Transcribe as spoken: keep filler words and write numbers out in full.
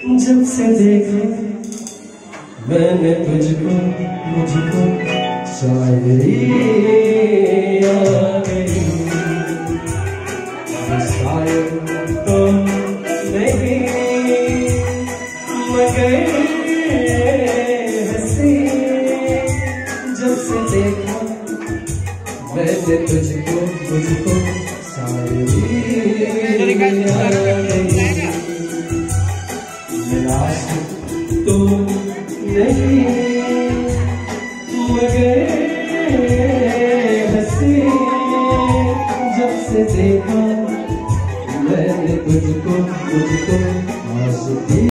जब से देखा मैंने तुझको, मुझको शायरी आ गई। शायर तो नहीं मगर हंसी, जब से देखा मैंने तुझको, मुझको शायरी आ गई। तो नहीं मगर हंसी, जब से देखा मैंने तुझको, मुझको आशिकी